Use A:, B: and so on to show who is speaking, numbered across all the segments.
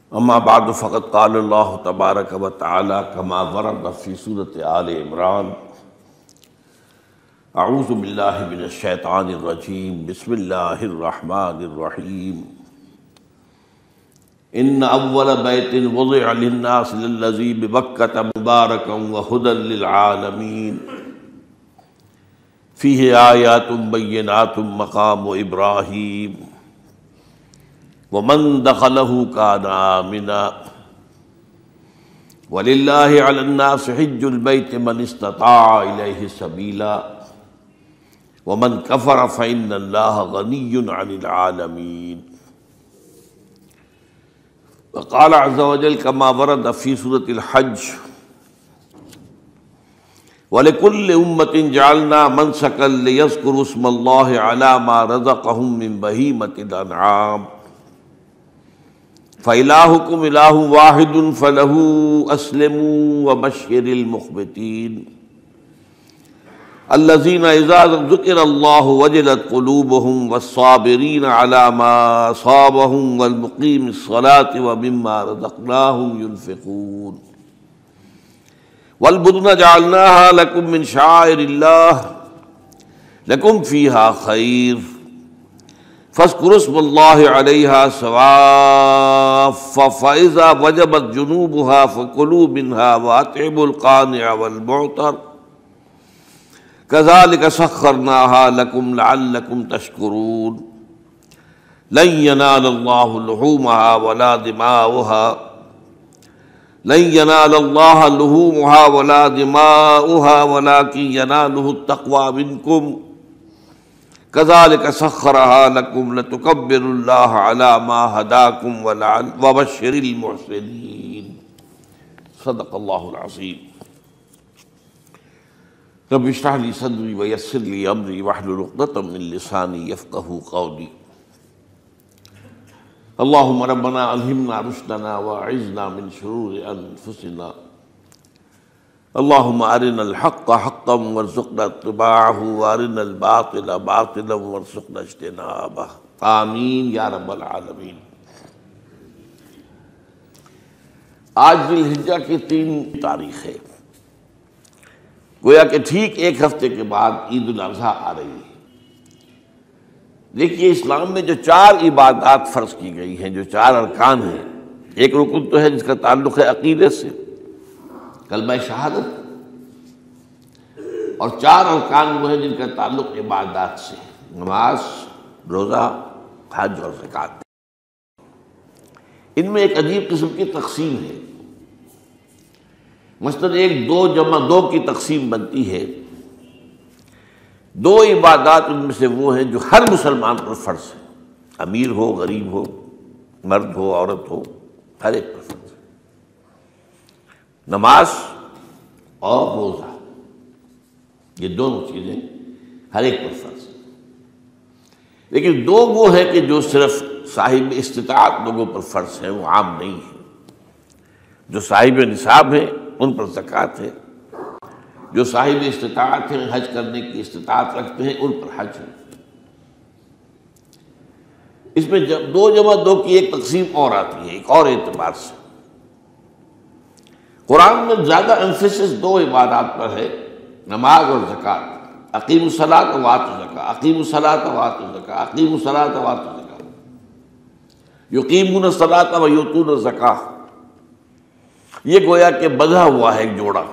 A: اما بعد فقد قال اللہ تبارک و تعالی کما ورد فی سورۃ آل عمران اعوذ باللہ من الشیطان الرجیم بسم اللہ الرحمن الرحیم ان اول بیت وضع للناس للذی ببکۃ مبارکا وہدی للعالمین فیہ آیات بینات مقام ابراہیم ومن دخلہ کان آمنا وللہ علی الناس حج البیت من استطاع الیہ سبیلا ومن کفر فإن اللہ غنی عن العالمین. وقال عز وجل كما ورد في سورة الحج وَلِكُلِّ أُمَّةٍ جَعَلْنَا مَنْسَكًا لِيَذْكُرُوا اسْمَ اللَّهِ عَلَى مَا رَزَقَهُم مِّن بَهِيمَةِ الْأَنْعَامِ فَإِلَٰهُكُمْ إِلَٰهٌ وَاحِدٌ فَلَهُ أَسْلِمُوا وَبَشِّرِ الْمُخْبِتِينَ الَّذِينَ إِذَا ذُكِرَ اللَّهُ وَجِلَتْ قُلُوبُهُمْ وَالصَّابِرِينَ عَلَى مَا أَصَابَهُمْ وَالْمُقِيمِي الصَّلَاةِ وَمِمَّا رَزَقْنَاهُمْ يُنْفِقُونَ والبدن جعلناها لكم من شعائر الله لكم فيها خير فاذكروا اسم الله عليها صواف فإذا وجبت جنوبها فكلوا منها وأطعموا القانع والمعتر كذلك سخرناها لكم لعلكم تشكرون لن ينال الله لحومها ولا دماؤها لن ينال الله لحومها ولا دماؤها ولكن يناله التقوى منكم كذلك سخرها لكم لتكبروا الله على ما هداكم وبشر المحسنين. صدق الله العظيم. رب اشرح لي صدري ويسر لي امري واحلل عقدة من لساني يفقهوا قولي. اللهم ربنا الہمنا رشدنا واعذنا من شرور انفسنا اللهم ارنا الحق حقا وارزقنا اتباعه وارنا الباطل باطلا وارزقنا اجتنابه آمین یا رب العالمین. آج ذی الحجہ کی 3 تاریخ ہے، گویا کہ ٹھیک ایک ہفتے کے بعد عید الاضحیٰ آ رہی ہے. دیکھیے اسلام میں جو 4 عبادات فرض کی گئی ہیں، جو 4 ارکان ہیں، ایک رکن تو ہے جس کا تعلق ہے عقیدے سے، کلمہ شہادت، اور 4 ارکان وہ ہیں جن کا تعلق عبادات سے، نماز، روزہ، حج اور زکوٰۃ. ان میں ایک عجیب قسم کی تقسیم ہے. مثلاً 1 2 جمع 2 کی تقسیم بنتی ہے. 2 عبادات ان میں سے وہ ہیں جو ہر مسلمان پر فرض ہے، امیر ہو، غریب ہو، مرد ہو، عورت ہو، ہر ایک پر فرض ہے. نماز اور روزہ، یہ دونوں چیزیں ہر ایک پر فرض ہیں. لیکن 2 وہ ہیں کہ جو صرف صاحب استطاعت لوگوں پر فرض ہیں، وہ عام نہیں ہیں. جو صاحب نصاب ہیں ان پر زکوٰۃ ہے، جو صاحب استطاعت ہیں، حج کرنے کی استطاعت رکھتے ہیں، ان پر حج ہے. اس میں 2 جمع 2 کی ایک تقسیم اور آتی ہے ایک اور اعتبار سے. قرآن میں زیادہ ایمفیسس 2 عبادات پر ہے، نماز اور زکوٰۃ. اقیموا الصلاۃ وآتوا الزکاۃ، اقیموا الصلاۃ وآتوا الزکاۃ، اقیموا الصلاۃ وآتوا الزکاۃ، یقیمون الصلاۃ ویؤتون الزکاۃ. یہ گویا کہ بندھا ہوا ہے ایک جوڑا.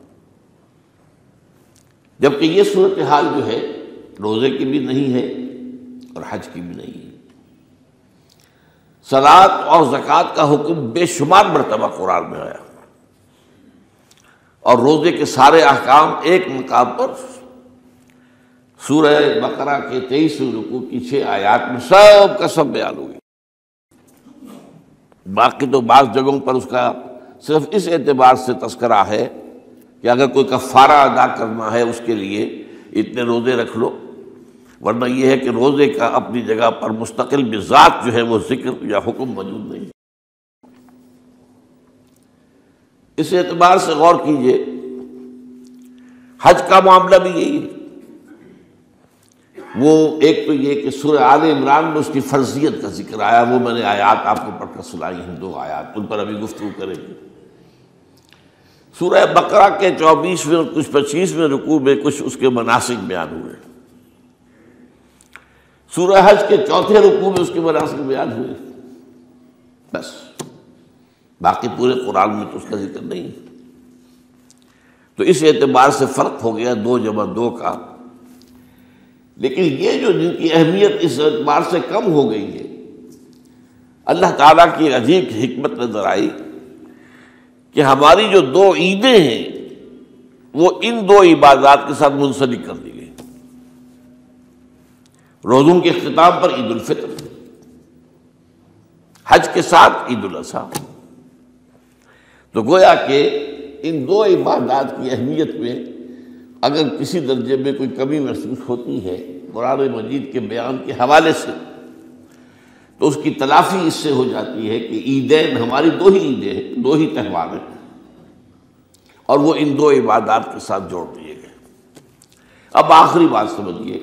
A: جبکہ یہ صورتحال جو ہے روزے کی بھی نہیں ہے اور حج کی بھی نہیں ہے. صلاۃ اور زکوٰۃ کا حکم بے شمار مرتبہ قرآن میں آیا، اور روزے کے سارے احکام ایک مقام پر سورہ بقرہ کے 23 رکوع کی 6 آیات میں سب کا سب بیان ہوئی. باقی تو بعض جگہوں پر اس کا صرف اس اعتبار سے تذکرہ ہے کہ اگر کوئی کفارہ ادا کرنا ہے اس کے لیے اتنے روزے رکھ لو، ورنہ یہ ہے کہ روزے کا اپنی جگہ پر مستقل بذات جو ہے وہ ذکر یا حکم موجود نہیں. اس اعتبار سے غور کیجئے، حج کا معاملہ بھی یہی ہے. وہ ایک تو یہ کہ سورہ آل عمران میں اس کی فرضیت کا ذکر آیا، وہ میں نے آیات آپ کو پڑھ کر سنائی ہیں، 2 آیات، ان پر ابھی گفتگو کریں گے۔ سورہ بقرہ کے 24ویں اور کچھ 25ویں رکوع میں کچھ اس کے مناسک بیان ہوئے، سورہ حج کے 4تھے رکوع میں اس کے مناسک بیان ہوئے، بس باقی پورے قرآن میں تو اس کا ذکر نہیں۔ تو اس اعتبار سے فرق ہو گیا 2 جمع 2 کا، لیکن یہ جو جن کی اہمیت اس اعتبار سے کم ہو گئی ہے، اللہ تعالیٰ کی ایک عجیب حکمت نظر آئی کہ ہماری جو 2 عیدیں ہیں وہ ان 2 عبادات کے ساتھ منسلک کر دی گئی۔ روزوں کے اختتام پر عید الفطر، حج کے ساتھ عید الاضحیٰ، تو گویا کہ ان 2 عبادات کی اہمیت میں اگر کسی درجے میں کوئی کمی محسوس ہوتی ہے قرآن مجید کے بیان کے حوالے سے، تو اس کی تلافی اس سے ہو جاتی ہے کہ عیدین ہماری 2 ہی عیدیں ہیں، 2 ہی تہوار ہیں، اور وہ ان 2 عبادات کے ساتھ جوڑ دیے گئے۔ اب آخری بات سمجھیے،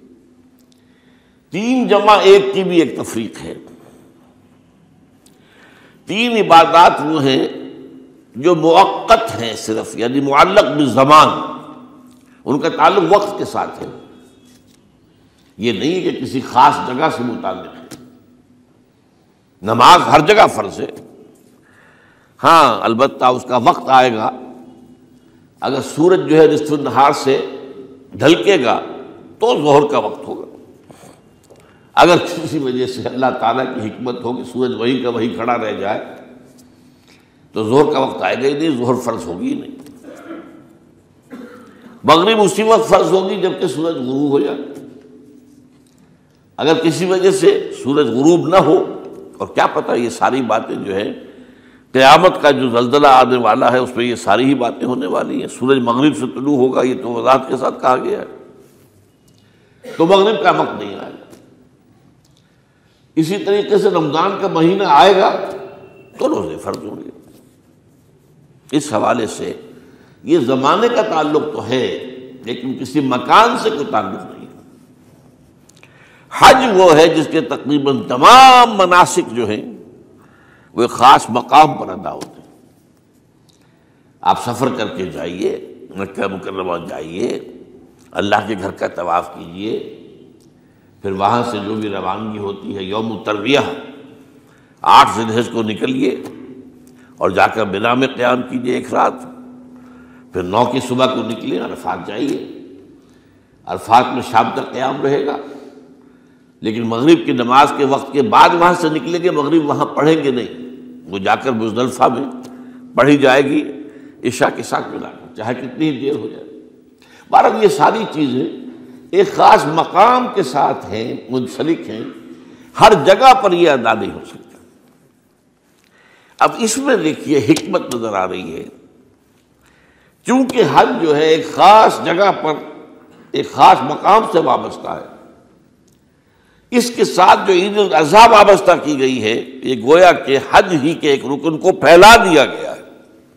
A: 3 جمع 1 کی بھی ایک تفریق ہے۔ 3 عبادات وہ ہیں جو مؤقت ہیں صرف، یعنی معلق بالزمان، ان کا تعلق وقت کے ساتھ ہے، یہ نہیں کہ کسی خاص جگہ سے متعلق ہے۔ نماز ہر جگہ فرض ہے، ہاں البتہ اس کا وقت آئے گا، اگر سورج جو ہے نصف النہار سے ڈھلکے گا تو ظہر کا وقت ہوگا، اگر کسی وجہ سے اللہ تعالیٰ کی حکمت ہو کہ سورج وہیں کا وہیں کھڑا رہ جائے تو ظہر کا وقت آئے گا ہی نہیں، ظہر فرض ہوگی ہی نہیں۔ مغرب اسی وقت فرض ہوگی جبکہ سورج غروب ہو جائے، اگر کسی وجہ سے سورج غروب نہ ہو، اور کیا پتہ یہ ساری باتیں جو ہے قیامت کا جو زلزلہ آنے والا ہے اس میں یہ ساری ہی باتیں ہونے والی ہیں، سورج مغرب سے طلوع ہوگا یہ تو وضاحت کے ساتھ کہا گیا ہے، تو مغرب کا وقت نہیں آئے گا۔ اسی طریقے سے رمضان کا مہینہ آئے گا تو روزے فرض ہوں گے۔ اس حوالے سے یہ زمانے کا تعلق تو ہے لیکن کسی مکان سے کوئی تعلق نہیں۔ حج وہ ہے جس کے تقریباً تمام مناسک جو ہیں وہ ایک خاص مقام پر ادا ہوتے ہیں۔ آپ سفر کر کے جائیے، مکہ مکرمہ جائیے، اللہ کے گھر کا طواف کیجیے، پھر وہاں سے جو بھی روانگی ہوتی ہے یوم الترویہ 8 ذی الحجہ کو نکلیے اور جا کر منا میں قیام کیجیے 1 رات، پھر 9 کی صبح کو نکلیں عرفات جائیے، عرفات میں شام تک قیام رہے گا، لیکن مغرب کی نماز کے وقت کے بعد وہاں سے نکلیں گے، مغرب وہاں پڑھیں گے نہیں، وہ جا کر مزدلفہ میں پڑھی جائے گی عشاء کے ساتھ ملا کر، چاہے کتنی دیر ہو جائے۔ بہرحال یہ ساری چیزیں ایک خاص مقام کے ساتھ ہیں، منسلک ہیں، ہر جگہ پر یہ ادا نہیں ہو سکتا۔ اب اس میں دیکھیے حکمت نظر آ رہی ہے، چونکہ حج جو ہے ایک خاص جگہ پر ایک خاص مقام سے وابستہ ہے، اس کے ساتھ جو عید الاضحیٰ وابستہ کی گئی ہے، یہ گویا کہ حج ہی کے ایک رکن کو پھیلا دیا گیا ہے۔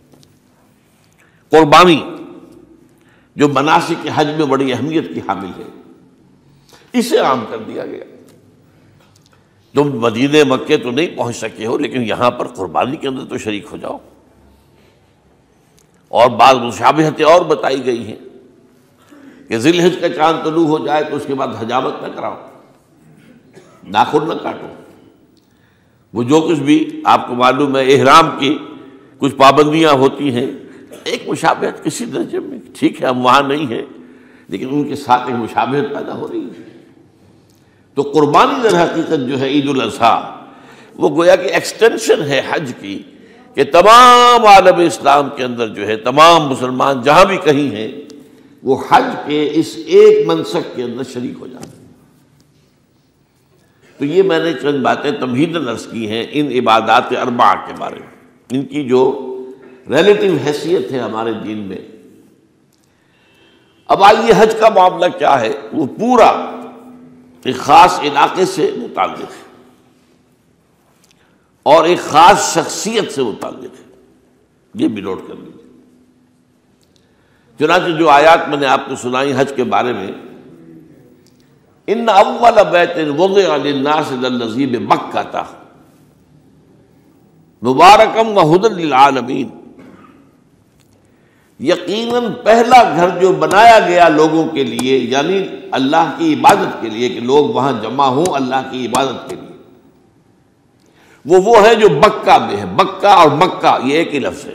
A: قربانی جو مناسک حج میں بڑی اہمیت کی حامل ہے، اسے عام کر دیا گیا۔ تم مدینہ مکے تو نہیں پہنچ سکے ہو لیکن یہاں پر قربانی کے اندر تو شریک ہو جاؤ، اور بعض مشابہتیں اور بتائی گئی ہیں کہ ذی الحجہ کا چاند طلوع ہو جائے تو اس کے بعد حجامت نہ کراؤ، ناخن نہ کاٹو، وہ جو کچھ بھی آپ کو معلوم ہے احرام کی کچھ پابندیاں ہوتی ہیں، ایک مشابہت کسی درجے میں، ٹھیک ہے ہم وہاں نہیں ہیں لیکن ان کے ساتھ ایک مشابہت پیدا ہو رہی ہے۔ تو قربانی در حقیقت جو ہے عید الاضحیٰ وہ گویا کہ ایکسٹینشن ہے حج کی، کہ تمام عالم اسلام کے اندر جو ہے تمام مسلمان جہاں بھی کہیں ہیں وہ حج کے اس ایک منسک کے اندر شریک ہو جاتے ہیں۔ تو یہ میں نے چند باتیں تمہیداً عرض کی ہیں ان عبادات 4 کے بارے میں، ان کی جو ریلیٹیو حیثیت ہے ہمارے دین میں۔ اب آئیے حج کا معاملہ کیا ہے، وہ پورا ایک خاص علاقے سے متعلق ہے اور ایک خاص شخصیت سے متعلق ہے، یہ بھی نوٹ کر لیجیے۔ چنانچہ جو آیات میں نے آپ کو سنائی حج کے بارے میں، ان اول بیت وضع للناس للذی ببکۃ مبارکا وہدی للعالمین، یقیناً پہلا گھر جو بنایا گیا لوگوں کے لیے، یعنی اللہ کی عبادت کے لیے، کہ لوگ وہاں جمع ہوں اللہ کی عبادت کے لیے، وہ ہے جو بکہ میں ہے۔ بکہ اور مکہ یہ ایک ہی لفظ ہے،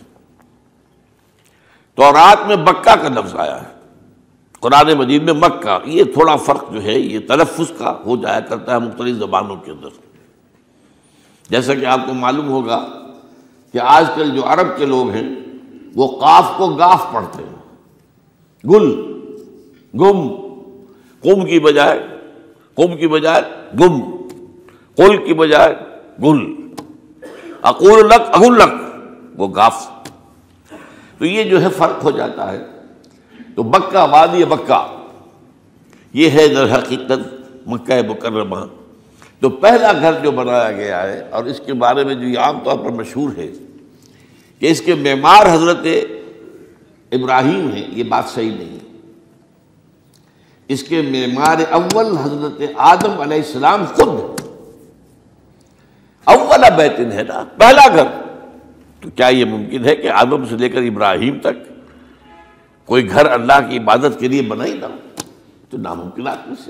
A: تورات میں بکہ کا لفظ آیا ہے، قرآن مجید میں مکہ۔ یہ تھوڑا فرق جو ہے یہ تلفظ کا ہو جایا کرتا ہے مختلف زبانوں کے اندر۔ جیسا کہ آپ کو معلوم ہوگا کہ آج کل جو عرب کے لوگ ہیں وہ قاف کو گاف پڑھتے ہیں، گل، گم، قم کی بجائے گم، قل کی بجائے گل، اقول لک اقول لک، وہ گاف۔ تو یہ جو ہے فرق ہو جاتا ہے۔ تو بکہ، وادی بکہ، یہ ہے در حقیقت مکہ مکرمہ۔ تو پہلا گھر جو بنایا گیا ہے، اور اس کے بارے میں جو یہ عام طور پر مشہور ہے کہ اس کے معمار حضرت ابراہیم ہیں، یہ بات صحیح نہیں ہے۔ اس کے معمار اول حضرت آدم علیہ السلام خود ہیں۔ اول بیت ہے نا، پہلا گھر۔ تو کیا یہ ممکن ہے کہ آدم سے لے کر ابراہیم تک کوئی گھر اللہ کی عبادت کے لیے بنا ہی نہ ہو؟ تو ناممکنات میں سے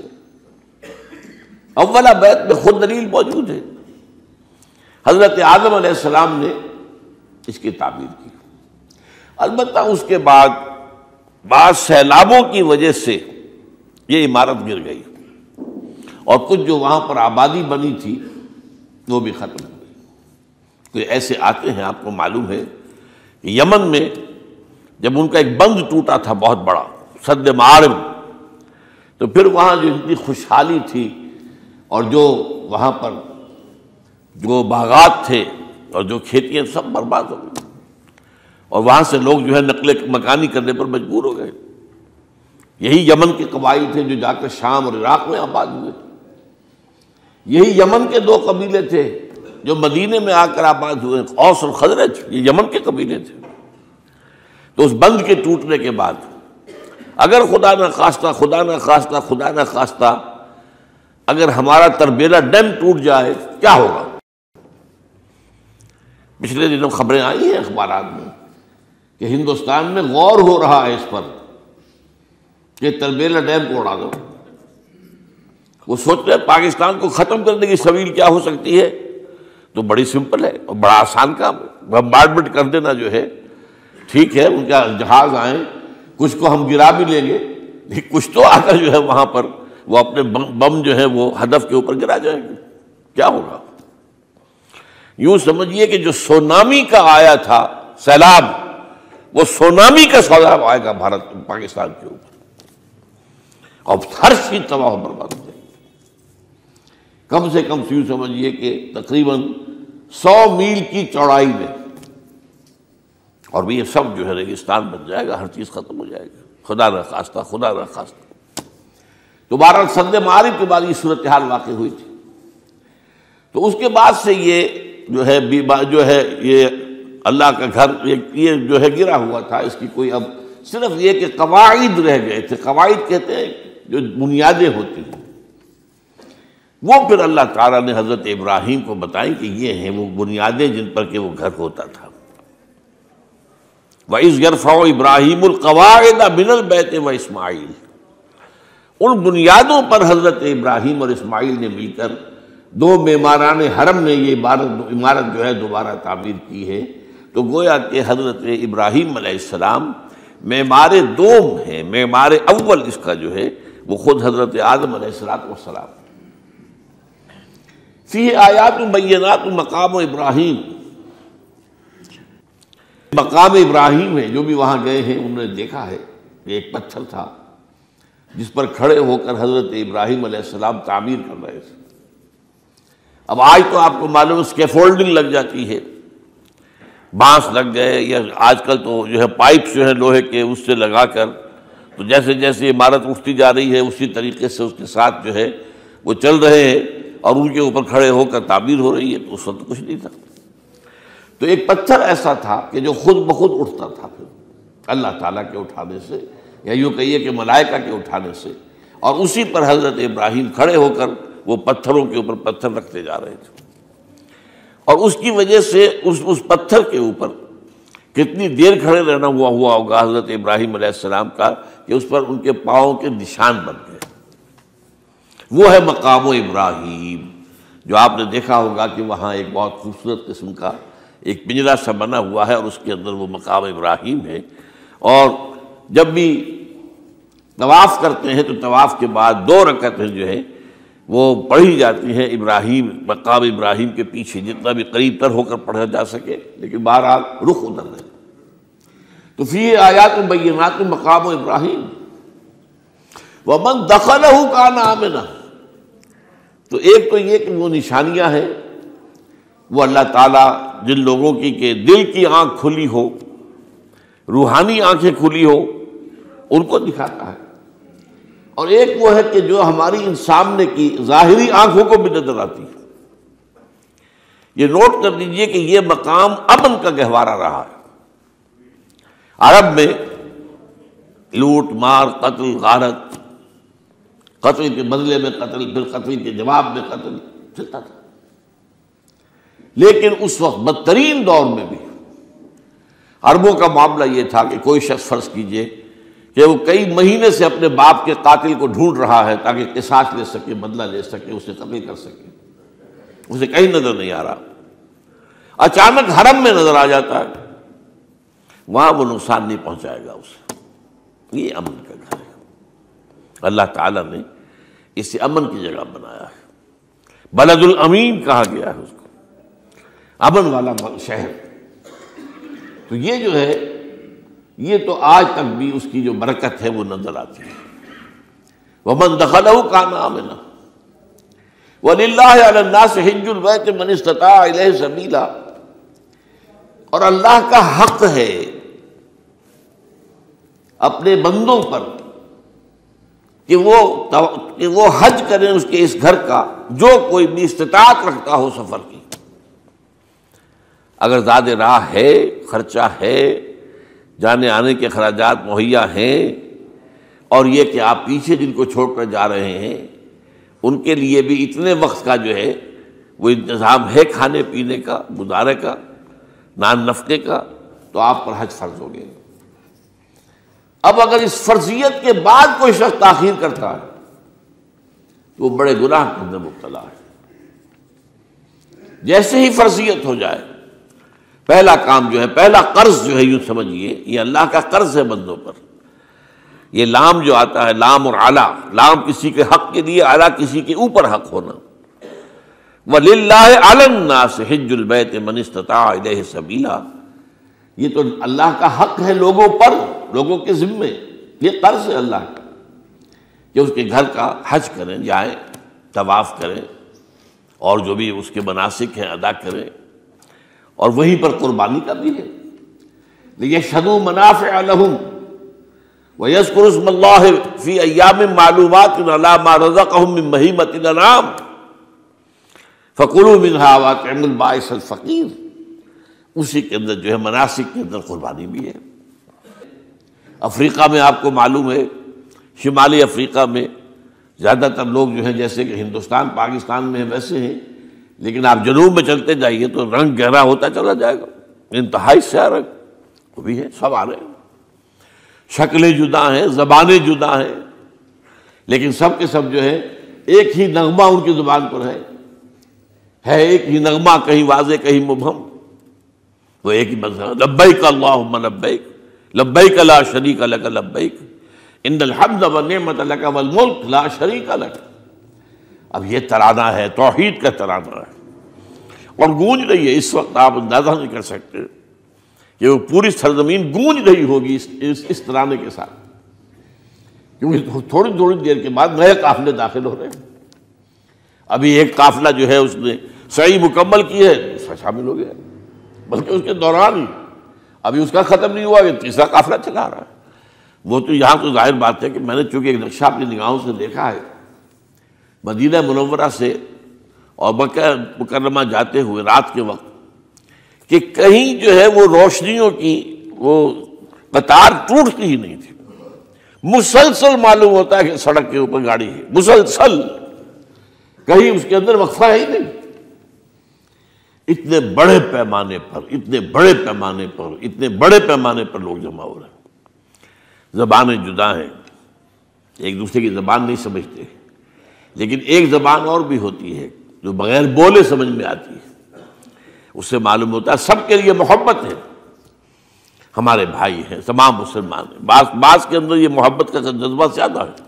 A: اولا بیت میں خود دلیل موجود ہے۔ حضرت آدم علیہ السلام نے اس کی تعمیر کی، البتہ اس کے بعد بعض سیلابوں کی وجہ سے یہ عمارت گر گئی، اور کچھ جو وہاں پر آبادی بنی تھی وہ بھی ختم ہو گئی۔ کوئی ایسے آتے ہیں، آپ کو معلوم ہے کہ یمن میں جب ان کا ایک بند ٹوٹا تھا بہت بڑا، سد معارم، تو پھر وہاں جو اتنی خوشحالی تھی، اور جو وہاں پر جو باغات تھے اور جو کھیتیاں سب برباد ہو گئی، اور وہاں سے لوگ جو ہے نقل مکانی کرنے پر مجبور ہو گئے۔ یہی یمن کے قبائل تھے جو جا کر شام اور عراق میں آباد ہوئے، یہی یمن کے دو قبیلے تھے جو مدینے میں آ کر آباد ہوئے، اوس اور خزرج، یہ یمن کے قبیلے تھے۔ تو اس بند کے ٹوٹنے کے بعد اگر خدا نہ خواستہ اگر ہمارا تربیلا ڈیم ٹوٹ جائے کیا ہوگا؟ پچھلے دنوں خبریں آئی ہیں اخبارات میں کہ ہندوستان میں غور ہو رہا ہے اس پر کہ تربیلا ڈیم کو اڑا دو۔ وہ سوچتے ہیں پاکستان کو ختم کرنے کی سبیل کیا ہو سکتی ہے، تو بڑی سمپل ہے اور بڑا آسان کام ہے، بمبارڈمنٹ کر دینا جو ہے۔ ٹھیک ہے، ان کا جہاز آئیں، کچھ کو ہم گرا بھی لیں گے، لیکن کچھ تو آ کر جو ہے وہاں پر وہ اپنے بم جو ہے وہ ہدف کے اوپر گرا جائیں گے، کیا ہوگا؟ یوں سمجھیے کہ جو سونامی کا آیا تھا سیلاب، وہ سونامی کا سیلاب آئے گا پاکستان کے اوپر، اور ہر چیز تباہ و برباد ہو جائے گی۔ کم سے کم یوں سمجھیے کہ تقریباً 100 میل کی چوڑائی میں، اور یہ سب جو ہے ریگستان بن جائے گا، ہر چیز ختم ہو جائے گا، خدا نہ خواستہ۔ تو بہرحال سد معارف کے بعد یہ صورتحال واقع ہوئی تھی۔ تو اس کے بعد سے یہ جو ہے یہ اللہ کا گھر یہ جو ہے گرا ہوا تھا۔ اس کی کوئی اب صرف یہ کہ قواعد رہ گئے تھے، قواعد کہتے ہیں جو بنیادیں ہوتی ہیں، وہ پھر اللہ تعالیٰ نے حضرت ابراہیم کو بتائیں کہ یہ ہیں وہ بنیادیں جن پر کہ وہ گھر ہوتا تھا۔ وَإِذْ يَرْفَعُ إِبْرَاهِيمُ الْقَوَاعِدَ مِنَ الْبَيْتِ وَإِسْمَاعِيلُ، ان بنیادوں پر حضرت ابراہیم اور اسماعیل نے مل کر دو معماران حرم نے یہ عمارت جو ہے دوبارہ تعمیر کی ہے۔ تو گویا کہ حضرت ابراہیم علیہ السلام معمار دوم ہیں، معمار اول اس کا جو ہے وہ خود حضرت آدم علیہ السلام۔ فی آیات بینات مقام ابراہیم، مقام ابراہیم ہے، جو بھی وہاں گئے ہیں انہوں نے دیکھا ہے کہ ایک پتھر تھا جس پر کھڑے ہو کر حضرت ابراہیم علیہ السلام تعمیر کر رہے تھے۔ اب آج تو آپ کو معلوم اسکیفولڈنگ لگ جاتی ہے، بانس لگ گئے، یا آج کل تو جو ہے پائپ جو ہے لوہے کے اس سے لگا کر، تو جیسے جیسے عمارت اٹھتی جا رہی ہے اسی طریقے سے اس کے ساتھ جو ہے وہ چل رہے ہیں اور ان کے اوپر کھڑے ہو کر تعمیر ہو رہی ہے۔ تو اس وقت کچھ نہیں تھا، تو ایک پتھر ایسا تھا کہ جو خود بخود اٹھتا تھا پھر اللہ تعالیٰ کے اٹھانے سے، یا یوں کہیے کہ ملائکہ کے اٹھانے سے، اور اسی پر حضرت ابراہیم کھڑے ہو کر وہ پتھروں کے اوپر پتھر رکھتے جا رہے تھے، اور اس کی وجہ سے اس پتھر کے اوپر کتنی دیر کھڑے رہنا ہوا ہوگا حضرت ابراہیم علیہ السلام کا کہ اس پر ان کے پاؤں کے نشان بن گئے۔ وہ ہے مقام ابراہیم، جو آپ نے دیکھا ہوگا کہ وہاں ایک بہت خوبصورت قسم کا ایک پنجرا سا بنا ہوا ہے، اور اس کے اندر وہ مقام ابراہیم ہے۔ اور جب بھی طواف کرتے ہیں تو طواف کے بعد 2 رکعتیں جو ہے وہ پڑھی جاتی ہیں ابراہیم، مقام ابراہیم کے پیچھے، جتنا بھی قریب تر ہو کر پڑھا جا سکے، لیکن بہرحال رخ ادھر ہے۔ تو فی آیات بینات مقام ابراہیم ومن دخلہ کان آمنا۔ تو ایک تو یہ کہ وہ نشانیاں ہیں، وہ اللہ تعالیٰ جن لوگوں کی کہ دل کی آنکھ کھلی ہو، روحانی آنکھیں کھلی ہو، ان کو دکھاتا ہے، اور ایک وہ ہے کہ جو ہماری ان سامنے کی ظاہری آنکھوں کو بھی نظر آتی ہے۔ یہ نوٹ کر لیجئے کہ یہ مقام امن کا گہوارہ رہا ہے۔ عرب میں لوٹ مار، قتل، غارت، قتل کے بدلے میں قتل، پھر قتل کے جواب میں قتل چلتا تھا، لیکن اس وقت بدترین دور میں بھی عربوں کا معاملہ یہ تھا کہ کوئی شخص فرض کیجئے کہ وہ کئی مہینے سے اپنے باپ کے قاتل کو ڈھونڈ رہا ہے تاکہ قصاص لے سکے، بدلہ لے سکے، اسے قتل کر سکے، اسے کہیں نظر نہیں آ رہا، اچانک حرم میں نظر آ جاتا ہے، وہاں وہ نقصان نہیں پہنچائے گا اسے۔ یہ امن کا گھر ہے، اللہ تعالیٰ نے اسے امن کی جگہ بنایا ہے، بلد الامین کہا گیا ہے اس کو، امن والا شہر۔ تو یہ جو ہے، یہ تو آج تک بھی اس کی جو برکت ہے وہ نظر آتی ہے۔ وَمَن دَخَلَهُ كَانَ آمِنًا وَلِلَّهِ عَلَى النَّاسِ حِجُّ الْبَيْتِ مَنِ اسْتَطَاعَ إِلَيْهِ سَبِيلًا، اور اللہ کا حق ہے اپنے بندوں پر کہ وہ حج کریں اس کے اس گھر کا، جو کوئی بھی استطاعت رکھتا ہو سفر کی۔ اگر زیادہ راہ ہے، خرچہ ہے، جانے آنے کے اخراجات مہیا ہیں، اور یہ کہ آپ پیچھے جن کو چھوڑ کر جا رہے ہیں ان کے لیے بھی اتنے وقت کا جو ہے وہ انتظام ہے، کھانے پینے کا، گزارے کا، نان نفقے کا، تو آپ پر حج فرض ہو گئے۔ اب اگر اس فرضیت کے بعد کوئی شخص تاخیر کرتا ہے تو وہ بڑے گناہ کے اندر مبتلا ہے۔ جیسے ہی فرضیت ہو جائے، پہلا کام جو ہے، پہلا قرض جو ہے، یوں سمجھیے یہ اللہ کا قرض ہے بندوں پر۔ یہ لام جو آتا ہے، لام اور اعلیٰ، لام کسی کے حق کے لیے، اعلیٰ کسی کے اوپر حق ہونا۔ وَلِلَّهِ عَلَى النَّاسِ حِجُّ الْبَيْتِ مَنِ اسْتَطَاعَ إِلَيْهِ سَبِيلًا، یہ تو اللہ کا حق ہے لوگوں پر، لوگوں کے ذمے، یہ قرض ہے اللہ کا کہ اس کے گھر کا حج کریں، جائیں، طواف کریں، اور جو بھی اس کے مناسک ہیں ادا کریں، اور وہیں پر قربانی کا بھی ہے۔ لِيَشْهَدُوا مَنَافِعَ لَهُمْ وَيَذْكُرُوا اسْمَ اللَّهِ فِي أَيَّامٍ مَّعْلُومَاتٍ عَلَىٰ مَا رَزَقَهُم مِّن بَهِيمَةِ الْأَنْعَامِ فَكُلُوا مِنْهَا وَأَطْعِمُوا الْبَائِسَ الْفَقِيرَ، اسی کے اندر جو ہے مناسک کے اندر قربانی بھی ہے۔ افریقہ میں آپ کو معلوم ہے، شمالی افریقہ میں زیادہ تر لوگ جو ہیں جیسے کہ ہندوستان پاکستان میں ویسے ہیں، لیکن آپ جنوب میں چلتے جائیے تو رنگ گہرا ہوتا چلا جائے گا، انتہائی سیاہ رنگ وہ بھی ہے، سب آ رہے ہیں، شکلیں جدا ہیں، زبانیں جدا ہیں، لیکن سب کے سب جو ہے ایک ہی نغمہ ان کی زبان پر ہے ایک ہی نغمہ، کہیں واضح کہیں مبہم، وہ ایک ہی مذہب، لبیک اللہم لبیک لبیک لا شریک لک لبیک ان الحمد والنعمت لک والملک لا شریک لک۔ اب یہ ترانہ ہے، توحید کا ترانہ ہے، اور گونج رہی ہے اس وقت، آپ اندازہ نہیں کر سکتے کہ وہ پوری سرزمین گونج رہی ہوگی اس ترانے کے ساتھ، کیونکہ تھوڑی تھوڑی دیر کے بعد نئے قافلے داخل ہو رہے ہیں۔ ابھی ایک قافلہ جو ہے اس نے سعی مکمل کی ہے، اس میں شامل ہو گیا، بلکہ اس کے دوران ہی ابھی اس کا ختم نہیں ہوا کہ تیسرا قافلہ چلا رہا ہے۔ وہ تو یہاں تو ظاہر بات ہے کہ میں نے چونکہ ایک نقشہ اپنی نگاہوں سے دیکھا ہے، مدینہ منورہ سے اور مکہ مکرمہ جاتے ہوئے رات کے وقت، کہ کہیں جو ہے وہ روشنیوں کی وہ قطار ٹوٹتی ہی نہیں تھی، مسلسل معلوم ہوتا ہے کہ سڑک کے اوپر گاڑی ہے، مسلسل، کہیں اس کے اندر وقفہ ہے ہی نہیں۔ اتنے بڑے پیمانے پر، اتنے بڑے پیمانے پر، اتنے بڑے پیمانے پر لوگ جمع ہو رہے ہیں۔ زبانیں جدا ہیں، ایک دوسرے کی زبان نہیں سمجھتے، لیکن ایک زبان اور بھی ہوتی ہے جو بغیر بولے سمجھ میں آتی ہے، اس سے معلوم ہوتا ہے سب کے لیے محبت ہے، ہمارے بھائی ہیں، تمام مسلمان ہیں۔ بعض کے اندر یہ محبت کا جذبہ زیادہ ہے۔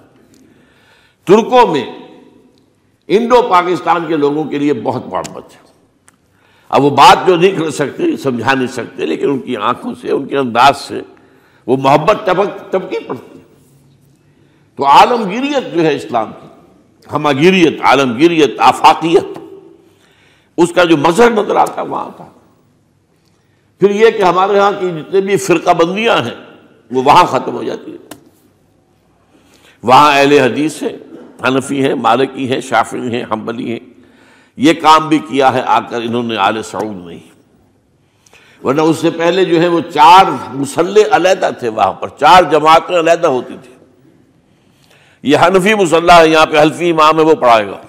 A: ترکوں میں انڈو پاکستان کے لوگوں کے لیے بہت محبت ہے۔ اب وہ بات جو نہیں کر سکتے، سمجھا نہیں سکتے، لیکن ان کی آنکھوں سے، ان کے انداز سے وہ محبت ٹپکی پڑتی ہے۔ تو عالمگیریت جو ہے اسلام کی، ہمگیریت، عالمگیریت، آفاقیت، اس کا جو مظہر نظر آتا وہاں تھا۔ پھر یہ کہ ہمارے ہاں کی جتنے بھی فرقہ بندیاں ہیں وہ وہاں ختم ہو جاتی ہیں۔ وہاں اہل حدیث ہیں، حنفی ہیں، مالکی ہیں، شافعی ہیں، حنبلی ہیں۔ یہ کام بھی کیا ہے آ کر انہوں نے آل سعود نہیں، ورنہ اس سے پہلے جو ہے وہ 4 مصلے علیحدہ تھے، وہاں پر 4 جماعتیں علیحدہ ہوتی تھی۔ یہ حنفی مصلح ہے، یہاں پہ حنفی امام ہے وہ پڑھائے گا،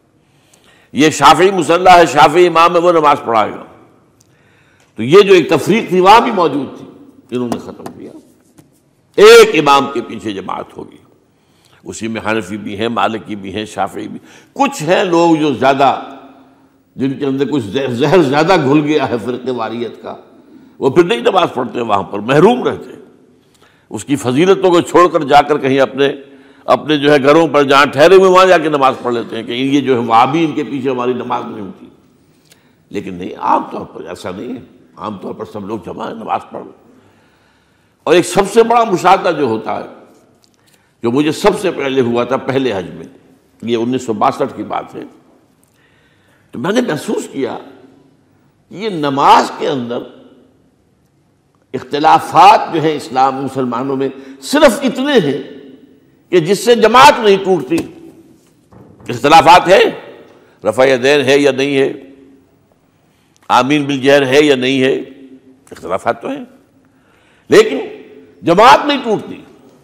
A: یہ شافعی مصلح ہے، شافعی امام ہے وہ نماز پڑھائے گا۔ تو یہ جو ایک تفریق تھی وہاں بھی موجود تھی، انہوں نے ختم کیا۔ ایک امام کے پیچھے جماعت ہوگی، اسی میں حنفی بھی ہیں، مالکی بھی ہیں، شافعی بھی۔ کچھ ہیں لوگ جو زیادہ، جن کے اندر کچھ زہر زیادہ گھل گیا ہے فرقے واریت کا، وہ پھر نہیں نماز پڑھتے، وہاں پر محروم رہتے، اس کی فضیلتوں کو چھوڑ کر جا کر کہیں اپنے جو ہے گھروں پر جہاں ٹھہرے ہوئے وہاں جا کے نماز پڑھ لیتے ہیں کہ یہ جو ہے وہابی، ان کے پیچھے ہماری نماز نہیں ہوتی۔ لیکن نہیں، عام طور پر ایسا نہیں ہے، عام طور پر سب لوگ جمع ہیں، نماز پڑھ۔ اور ایک سب سے بڑا مشاہدہ جو ہوتا ہے، جو مجھے سب سے پہلے ہوا تھا پہلے حج میں، یہ 1962 کی بات ہے، تو میں نے محسوس کیا کہ یہ نماز کے اندر اختلافات جو ہیں اسلام مسلمانوں میں صرف اتنے ہیں کہ جس سے جماعت نہیں ٹوٹتی۔ اختلافات ہیں، رفع یدین ہے یا نہیں ہے، آمین بالجہر ہے یا نہیں ہے، اختلافات تو ہیں، لیکن جماعت نہیں ٹوٹتی۔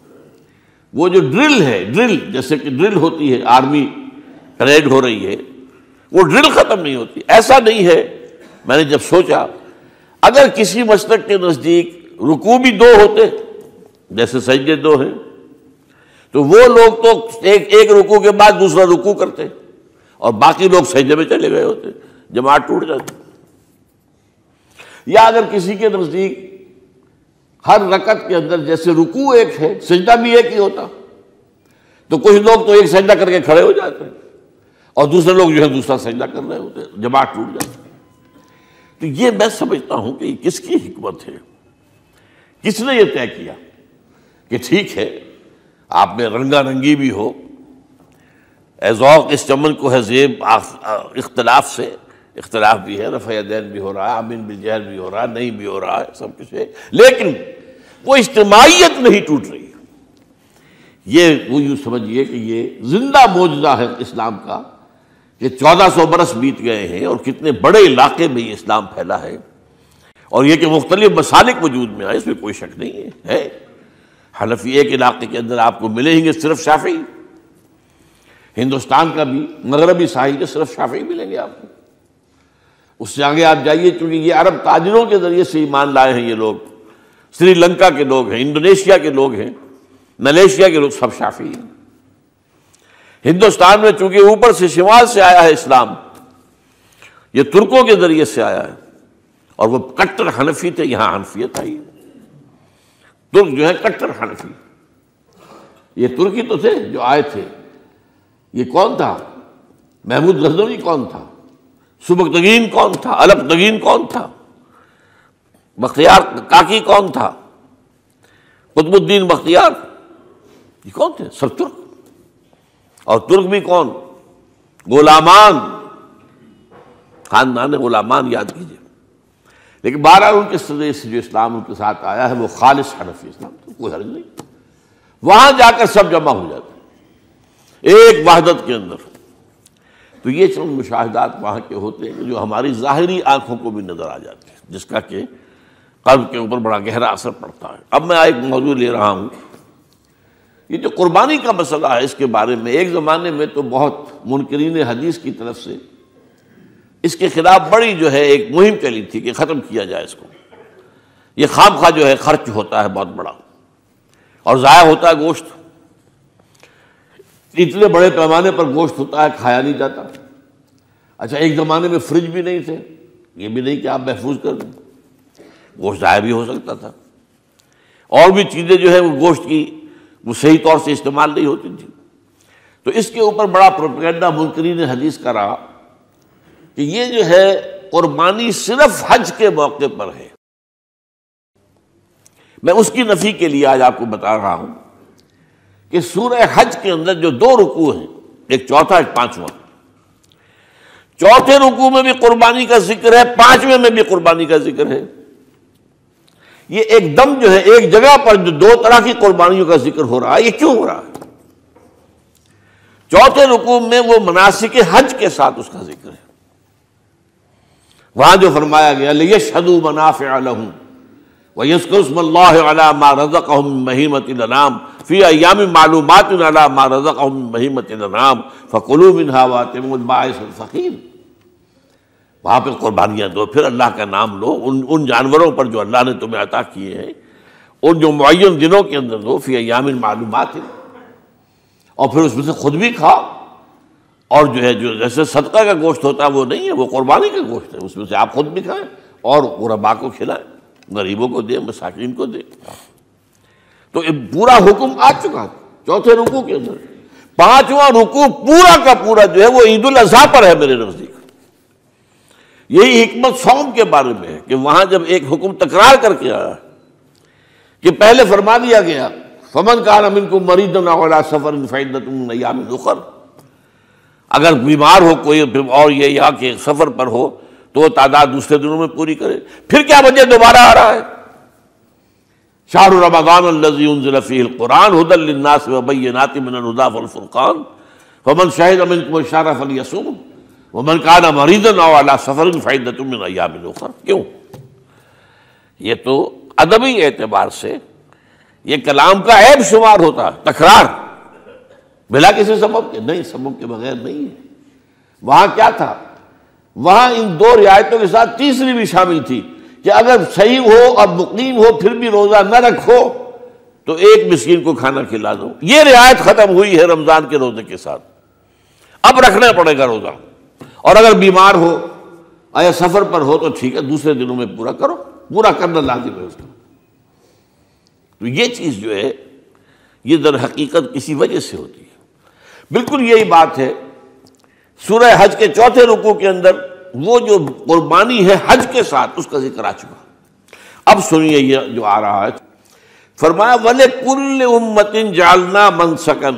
A: وہ جو ڈرل ہے، ڈرل جیسے کہ ڈرل ہوتی ہے، آرمی پریڈ ہو رہی ہے، وہ ڈرل ختم نہیں ہوتی۔ ایسا نہیں ہے، میں نے جب سوچا اگر کسی مسلک کے نزدیک رکوع بھی 2 ہوتے، جیسے سجدے 2 ہیں، تو وہ لوگ تو ایک رکوع کے بعد دوسرا رکوع کرتے اور باقی لوگ سجدے میں چلے گئے ہوتے، جماعت ٹوٹ جاتی۔ یا اگر کسی کے نزدیک ہر رکعت کے اندر جیسے رکوع ایک ہے، سجدہ بھی ایک ہی ہوتا، تو کچھ لوگ تو ایک سجدہ کر کے کھڑے ہو جاتے ہیں اور دوسرے لوگ جو ہے دوسرا سجدہ کر رہے ہوتے ہیں، جماعت ٹوٹ جاتی۔ تو یہ میں سمجھتا ہوں کہ کس کی حکمت ہے، کس نے یہ طے کیا کہ ٹھیک ہے آپ میں رنگا رنگی بھی ہو، اے ذوق اس چمن کو ہے زیب، اختلاف سے اختلاف بھی ہے، رفع یدین بھی ہو رہا ہے، آمین بالجہر بھی ہو رہا ہے، نہیں بھی ہو رہا ہے، سب کچھ ہے، لیکن وہ اجتماعیت نہیں ٹوٹ رہی۔ یہ وہ یوں سمجھیے کہ یہ زندہ معجزہ ہے اسلام کا کہ 1400 برس بیت گئے ہیں اور کتنے بڑے علاقے میں یہ اسلام پھیلا ہے، اور یہ کہ مختلف مسالک وجود میں آئے، اس میں کوئی شک نہیں ہے۔ حنفی ایک علاقے کے اندر آپ کو ملیں گے صرف شافعی، ہندوستان کا بھی مغربی ساحل کے صرف شافعی ملیں گے آپ کو۔ اس سے آگے آپ جائیے، چونکہ یہ عرب تاجروں کے ذریعے سے ایمان لائے ہیں، یہ لوگ سری لنکا کے لوگ ہیں، انڈونیشیا کے لوگ ہیں، ملیشیا کے لوگ، سب شافعی ہیں۔ ہندوستان میں چونکہ اوپر سے شمال سے آیا ہے اسلام، یہ ترکوں کے ذریعے سے آیا ہے، اور وہ کٹر حنفی تھے، یہاں حنفیت آئی۔ ترک جو ہے کٹر حنفی، یہ ترکی تو تھے جو آئے تھے۔ یہ کون تھا؟ محمود غزنوی کون تھا؟ سبکتگین کون تھا؟ الپتگین کون تھا؟ بختیار کاکی کون تھا؟ قطب الدین بختیار، یہ کون تھے؟ سب ترک۔ اور ترک بھی کون؟ غلامان، خاندان غلامان یاد کیجئے۔ لیکن بہرحال ان کے ذریعے سے جو اسلام ان کے ساتھ آیا ہے وہ خالص حنفی اسلام، تو کوئی حرج نہیں، وہاں جا کر سب جمع ہو جاتے ہیں ایک وحدت کے اندر۔ تو یہ چند مشاہدات وہاں کے ہوتے ہیں جو ہماری ظاہری آنکھوں کو بھی نظر آ جاتے ہیں، جس کا کہ قلب کے اوپر بڑا گہرا اثر پڑتا ہے۔ اب میں ایک موضوع لے رہا ہوں یہ جو قربانی کا مسئلہ ہے اس کے بارے میں ایک زمانے میں تو بہت منکرین حدیث کی طرف سے اس کے خلاف بڑی جو ہے ایک مہم چلی تھی کہ ختم کیا جائے اس کو. یہ خام خواہ جو ہے خرچ ہوتا ہے بہت بڑا اور ضائع ہوتا ہے گوشت. اتنے بڑے پیمانے پر گوشت ہوتا ہے کھایا نہیں جاتا. اچھا ایک زمانے میں فریج بھی نہیں تھے, یہ بھی نہیں کہ آپ محفوظ کر دیں, گوشت ضائع بھی ہو سکتا تھا. اور بھی چیزیں جو ہے وہ گوشت کی وہ صحیح طور سے استعمال نہیں ہوتی تھی. تو اس کے اوپر بڑا پروپیگنڈا منکرین حدیث کا رہا کہ یہ جو ہے قربانی صرف حج کے موقع پر ہے. میں اس کی نفی کے لیے آج آپ کو بتا رہا ہوں کہ سورہ حج کے اندر جو 2 رکوع ہیں, ایک چوتھا ایک پانچواں, چوتھے رکوع میں بھی قربانی کا ذکر ہے, پانچویں میں بھی قربانی کا ذکر ہے. یہ ایک دم جو ہے ایک جگہ پر جو 2 طرح کی قربانیوں کا ذکر ہو رہا ہے, یہ کیوں ہو رہا ہے؟ چوتھے رکوع میں وہ مناسک حج کے ساتھ اس کا ذکر ہے. وہاں جو فرمایا گیا لِيَشْهَدُوا مَنَافِعَ لَهُمْ وَيَذْكُرُوا اسْمَ اللَّهِ عَلَىٰ مَا رَزَقَهُم مِّن بَهِيمَةِ الْأَنْعَامِ فِي أَيَّامٍ مَّعْلُومَاتٍ عَلَىٰ مَا رَزَقَهُم مِّن بَهِيمَةِ الْأَنْعَامِ فَكُلُوا مِنْهَا وَأَطْعِمُوا الْبَائِسَ الْفَقِيرَ. وہاں پہ قربانیاں دو, پھر اللہ کا نام لو ان جانوروں پر جو اللہ نے تمہیں عطا کیے ہیں, ان جو معین دنوں کے اندر دو, فی ایام معلومات, اور پھر اس میں سے خود بھی کھاؤ. اور جو ہے جو جیسے صدقہ کا گوشت ہوتا ہے وہ نہیں ہے, وہ قربانی کا گوشت ہے, اس میں سے آپ خود بھی کھائیں اور غرباء کو کھلائیں, غریبوں کو دیں, مساکین کو دیں. تو یہ پورا حکم آ چکا چوتھے رکوع کے اندر. پانچواں رکوع پورا کا پورا جو ہے وہ عید الاضحیٰ پر ہے میرے نزدیک. یہی حکمت صوم کے بارے میں ہے کہ وہاں جب ایک حکم تکرار کر کے آیا کہ پہلے فرما دیا گیا فمن کان منکم مریضا او علی سفر فعدۃ من ایام اخر, اگر بیمار ہو کوئی اور یہ یا کہ سفر پر ہو تو وہ تعداد دوسرے دنوں میں پوری کرے. پھر کیا وجہ دوبارہ آ رہا ہے؟ شہر رمضان الذی انزل فیہ القرآن ھدی للناس وبینات من الھدی والفرقان فمن شہد منکم الشہر فلیصم ومن کان مریضا او علی سفر فعدۃ من ایام اخر. کیوں؟ یہ تو ادبی اعتبار سے یہ کلام کا عیب شمار ہوتا ہے, تکرار بلا کسی سبب کے. نہیں, سبب کے بغیر نہیں ہے. وہاں کیا تھا؟ وہاں ان 2 رعایتوں کے ساتھ تیسری بھی شامل تھی کہ اگر صحیح ہو اور مقیم ہو پھر بھی روزہ نہ رکھو تو ایک مسکین کو کھانا کھلا دو. یہ رعایت ختم ہوئی ہے رمضان کے روزے کے ساتھ. اب رکھنا پڑے گا روزہ, اور اگر بیمار ہو یا سفر پر ہو تو ٹھیک ہے, دوسرے دنوں میں پورا کرو, پورا کرنا لازم ہے اس کا. تو یہ چیز جو ہے یہ در حقیقت کسی وجہ سے ہوتی ہے. بالکل یہی بات ہے سورہ حج کے چوتھے رکوع کے اندر, وہ جو قربانی ہے حج کے ساتھ اس کا ذکر آ چکا. اب سنیے یہ جو آ رہا ہے, فرمایا وَلِكُلِّ أُمَّةٍ جَعَلْنَا مَنْسَكًا,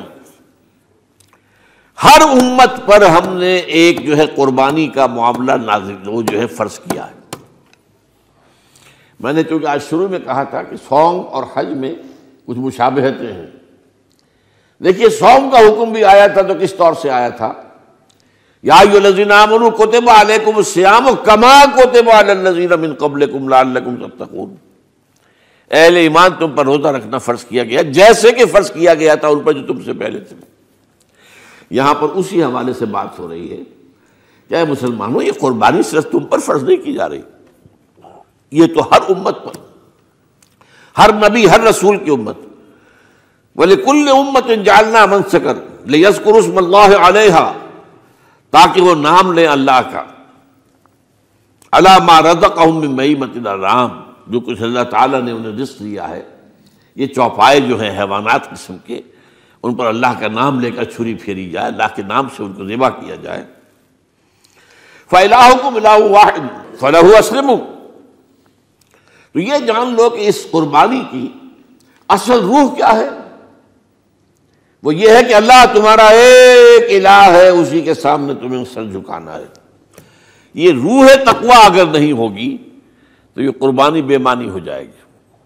A: ہر امت پر ہم نے ایک جو ہے قربانی کا معاملہ نازل وہ جو ہے فرض کیا ہے. میں نے چونکہ آج شروع میں کہا تھا کہ صوم اور حج میں کچھ مشابہتیں ہیں. دیکھیے صوم کا حکم بھی آیا تھا تو کس طور سے آیا تھا؟ یا ایھا الذین آمنوا کتب علیکم الصیام کما کتب علی الذین من قبلکم لعلکم تتقون. اہل ایمان تم پر روزہ رکھنا فرض کیا گیا جیسے کہ فرض کیا گیا تھا ان پر جو تم سے پہلے تھے. یہاں پر اسی حوالے سے بات ہو رہی ہے کہ اے مسلمانوں, یہ قربانی صرف تم پر فرض نہیں کی جا رہی, یہ تو ہر امت پر, ہر نبی ہر رسول کی امت. وَلِكُلِّ أُمَّةٍ جَعَلْنَا مَنْسَكًا لِيَذْكُرُوا اسْمَ اللَّهِ عَلَيْهَا, تاکہ وہ نام لیں اللہ کا, عَلَىٰ مَا رَزَقَهُم مِّن بَهِيمَةِ الْأَنْعَامِ, جو کچھ اللہ تعالیٰ نے انہیں رزق دیا ہے. یہ چوپائے جو ہیں حیوانات قسم کے, ان پر اللہ کا نام لے کر چھری پھیری جائے, اللہ کے نام سے ان کو ذبح کیا جائے. فَإِلَٰهُكُمْ إِلَٰهٌ وَاحِدٌ فَلَهُ أَسْلِمُوا. تو یہ جان لو کہ اس قربانی کی اصل روح کیا ہے؟ وہ یہ ہے کہ اللہ تمہارا ایک الہ ہے, اسی کے سامنے تمہیں سر جھکانا ہے. یہ روح تقویٰ اگر نہیں ہوگی تو یہ قربانی بے معنی ہو جائے گی.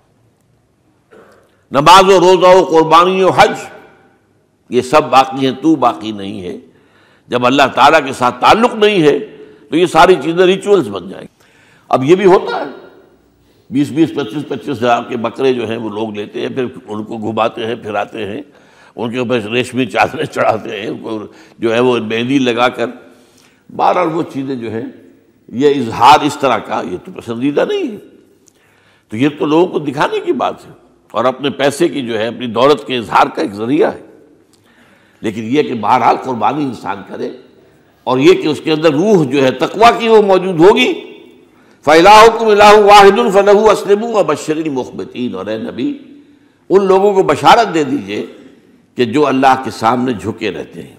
A: نماز و روزہ و قربانی و حج یہ سب باقی ہیں, تو باقی نہیں ہے. جب اللہ تعالیٰ کے ساتھ تعلق نہیں ہے تو یہ ساری چیزیں ریچولز بن جائیں گی. اب یہ بھی ہوتا ہے 20-25 ہزار کے بکرے جو ہیں وہ لوگ لیتے ہیں, پھر ان کو گھماتے ہیں پھراتے ہیں, ان کے اوپر ریشمی چادریں چڑھاتے ہیں، ان کو جو ہے وہ مہندی لگا کر، بہرحال وہ چیزیں جو ہیں یہ اظہار اس طرح کا یہ تو پسندیدہ نہیں ہے. تو یہ تو لوگوں کو دکھانے کی بات ہے اور اپنے پیسے کی جو ہے اپنی دولت کے اظہار کا ایک ذریعہ ہے. لیکن یہ کہ بہرحال قربانی انسان کرے اور یہ کہ اس کے اندر روح جو ہے تقویٰ کی وہ موجود ہوگی. فَإِلَٰهُكُمْ إِلَٰهٌ وَاحِدٌ فَلَهُ أَسْلِمُوا وَبَشِّرِ الْمُخْبِتِينَ. اور اے نبی ان لوگوں کو بشارت دے دیجئے کہ جو اللہ کے سامنے جھکے رہتے ہیں،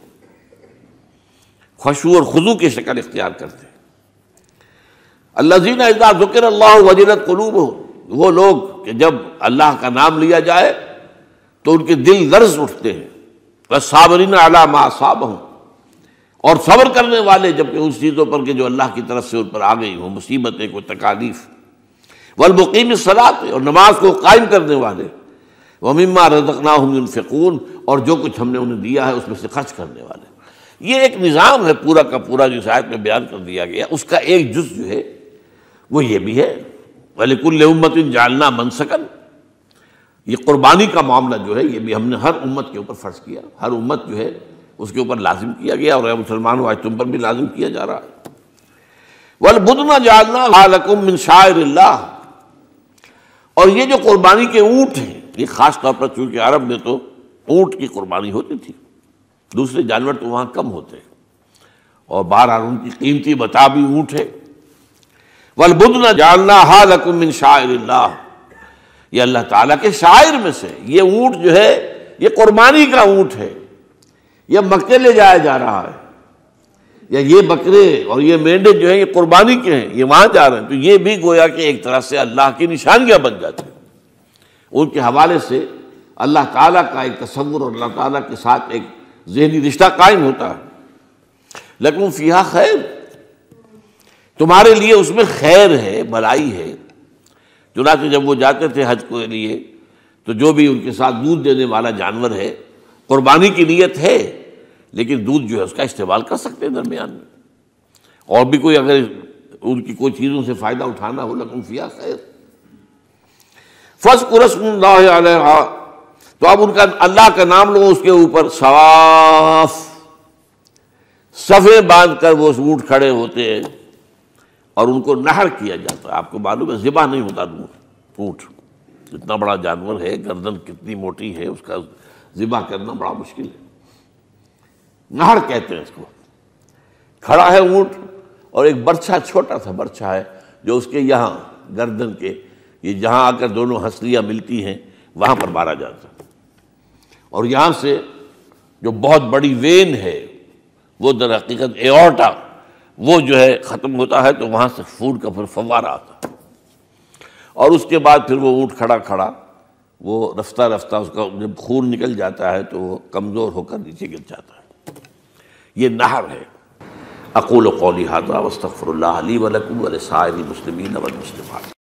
A: خشوع اور خضوع کی شکل اختیار کرتے ہیں. الذین اذا ذکر اللہ وجلت قلوبہم، وہ لوگ کہ جب اللہ کا نام لیا جائے تو ان کے دل لرز اٹھتے ہیں. والصابرین علی ما اصابہم، اور صبر کرنے والے جبکہ اس چیزوں پر کہ جو اللہ کی طرف سے ان پر آ گئی ہوں، مصیبتیں کوئی تکالیف. والمقیم الصلاۃ، اور نماز کو قائم کرنے والے. ومما رزقناہم ينفقون، اور جو کچھ ہم نے انہیں دیا ہے اس میں سے خرچ کرنے والے. یہ ایک نظام ہے پورا کا پورا جو آیت میں بیان کر دیا گیا. اس کا ایک جز جو ہے وہ یہ بھی ہے وَلِكُلِّ أُمَّةٍ جَعَلْنَا مَنْسَكًا. یہ قربانی کا معاملہ جو ہے یہ بھی ہم نے ہر امت کے اوپر فرض کیا، ہر امت جو ہے اس کے اوپر لازم کیا گیا، اور اے مسلمانوں آج تم پر بھی لازم کیا جا رہا ہے. وَالْبُدْنَ جَعَلْنَاهَا لَكُم مِّن شَعَائِرِ اللَّهِ. اور یہ جو قربانی کے اونٹ ہیں، یہ خاص طور پر چونکہ عرب میں تو اونٹ کی قربانی ہوتی تھی، دوسرے جانور تو وہاں کم ہوتے ہیں، اور بہرحال ان کی قیمتی متاع بھی اونٹ ہے. وَالْبُدْنَ جَعَلْنَاهَا لَكُم مِّن شَعَائِرِ اللَّهِ. یہ اللہ تعالیٰ کے شاعر میں سے یہ اونٹ جو ہے یہ قربانی کا اونٹ ہے، یہ مکے لے جایا جا رہا ہے، یا یہ بکرے اور یہ مینڈے جو ہیں یہ قربانی کے ہیں، یہ وہاں جا رہے ہیں. تو یہ بھی گویا کہ ایک طرح سے اللہ کی نشانیاں بن جاتی ہیں. ان کے حوالے سے اللہ تعالیٰ کا ایک تصور اور اللہ تعالیٰ کے ساتھ ایک ذہنی رشتہ قائم ہوتا ہے. لیکن فیہا خیر، تمہارے لیے اس میں خیر ہے، بھلائی ہے. چنانچہ جب وہ جاتے تھے حج کے لیے تو جو بھی ان کے ساتھ دودھ دینے والا جانور ہے، قربانی کی نیت ہے لیکن دودھ جو ہے اس کا استعمال کر سکتے ہیں درمیان میں، اور بھی کوئی اگر ان کی کوئی چیزوں سے فائدہ اٹھانا ہو. لکم فیہا خیر. فاذکروا اسم اللہ علیہا، تو اب ان کا اللہ کا نام لو اس کے اوپر. صواف، صفیں باندھ کر وہ اونٹ کھڑے ہوتے ہیں اور ان کو نحر کیا جاتا ہے. آپ کو معلوم ہے ذبح نہیں ہوتا اونٹ، اتنا بڑا جانور ہے، گردن کتنی موٹی ہے، اس کا ذبح کرنا بڑا مشکل ہے. نحر کہتے ہیں اس کو. کھڑا ہے اونٹ اور ایک برچھا، چھوٹا سا برچھا ہے جو اس کے یہاں گردن کے یہ جہاں آ کر دونوں ہنسلیاں ملتی ہیں وہاں پر مارا جاتا ہے. اور یہاں سے جو بہت بڑی وین ہے وہ در حقیقت ایورٹا، وہ جو ہے ختم ہوتا ہے تو وہاں سے خون کا پھر فوارہ آتا ہے. اور اس کے بعد پھر وہ اونٹ کھڑا کھڑا وہ رفتہ رفتہ اس کا جب خون نکل جاتا ہے تو وہ کمزور ہو کر نیچے گر جاتا ہے. یہ نحر ہے. اقول قولی ھذا واستغفر اللہ لی ولکم ولسائر المسلمین والمسلمات.